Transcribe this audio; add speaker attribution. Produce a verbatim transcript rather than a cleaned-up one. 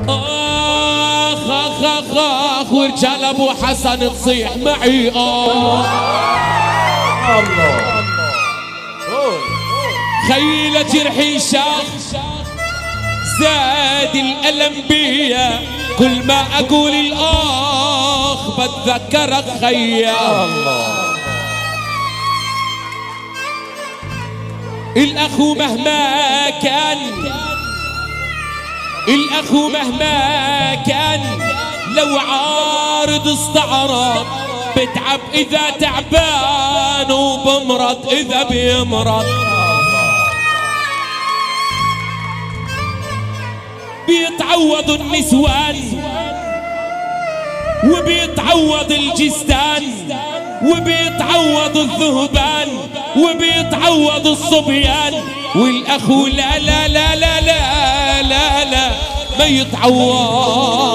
Speaker 1: اخ اخ اخ اخ ورجال ابو حسن تصيح معي اه الله خيل جرحي شاخ زاد الألم بيا كل ما أقول الآخ بتذكرك خيا الله الأخو مهما كان الأخو مهما كان لو عارض استعرض بتعب إذا تعبان وبمرض إذا بيمرض بيتعوض النسوان وبيتعوض الجستان وبيتعوض الذهبان وبيتعوض الصبيان والأخو لا لا لا لا لا لا لا ما يتعوض